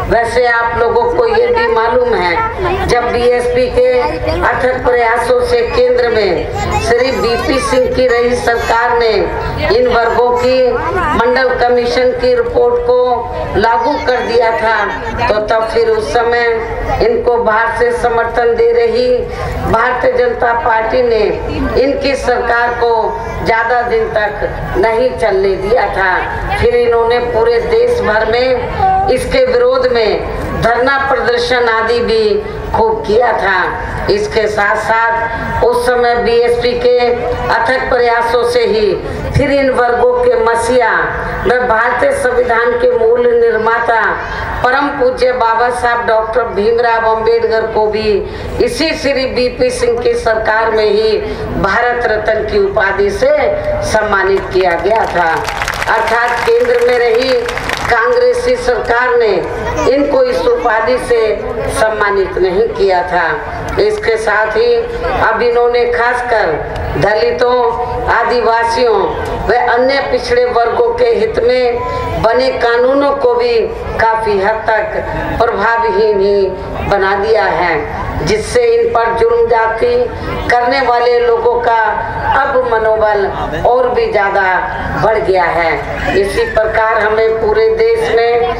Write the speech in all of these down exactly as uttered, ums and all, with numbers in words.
वैसे आप लोगों को ये भी मालूम है, जब बीएसपी के अथक प्रयासों से केंद्र में श्री बीपी सिंह की रही सरकार ने इन वर्गों की मंडल कमीशन की रिपोर्ट को लागू कर दिया था, तो तब फिर उस समय इनको बाहर से समर्थन दे रही भारतीय जनता पार्टी ने इनकी सरकार को ज्यादा दिन तक नहीं चलने दिया था। फिर इन्होंने पूरे देश भर में इसके विरोध में धरना प्रदर्शन आदि भी खूब किया था। इसके साथ साथ उस समय बीएसपी के अथक प्रयासों से ही फिर इन वर्गों के मसीहा व भारतीय संविधान के मूल निर्माता परम पूज्य बाबा साहब डॉक्टर भीमराव अंबेडकर को भी इसी श्री बीपी सिंह की सरकार में ही भारत रत्न की उपाधि से सम्मानित किया गया था। अर्थात केंद्र में रही कांग्रेसी सरकार ने इनको इस उपाधि से सम्मानित नहीं किया था। इसके साथ ही अब इन्होंने खासकर दलितों, आदिवासियों व अन्य पिछड़े वर्गों के हित में बने कानूनों को भी काफी हद तक प्रभावहीन ही बना दिया है, जिससे इन पर जुर्म जाति करने वाले लोगों का अब मनोबल और भी ज्यादा बढ़ गया है। इसी प्रकार हमें पूरे देश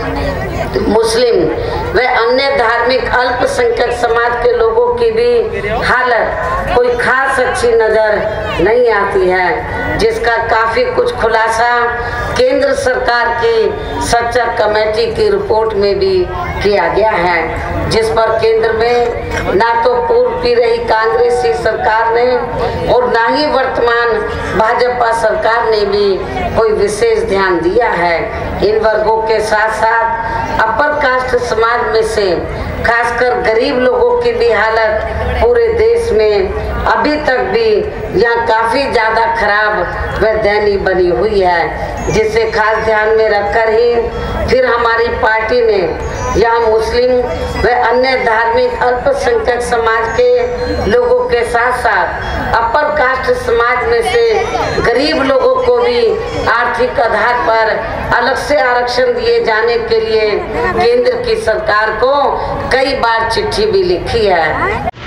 में मुस्लिम व अन्य धार्मिक अल्पसंख्यक समाज के लोगों की भी हालत कोई खास अच्छी नजर नहीं आती है, जिसका काफी कुछ खुलासा केंद्र सरकार की सच्चा कमेटी की रिपोर्ट में भी किया गया है, जिस पर केंद्र में ना तो पूर्व की रही कांग्रेसी सरकार ने और ना ही वर्तमान भाजपा सरकार ने भी कोई विशेष ध्यान दिया है। इन वर्गों के साथ साथ अपर कास्ट समाज में से खासकर गरीब लोगों की भी हालत पूरे देश में अभी तक भी यहाँ काफी ज्यादा खराब व दयनीय बनी हुई है, जिसे खास ध्यान में रखकर ही फिर हमारी पार्टी ने यहाँ मुस्लिम व अन्य धार्मिक अल्पसंख्यक समाज के लोगों के साथ साथ अपर कास्ट समाज में से गरीब लोगों को भी आर्थिक आधार पर अलग से आरक्षण दिए जाने के लिए केंद्र की सरकार को कई बार चिट्ठी भी लिखी है।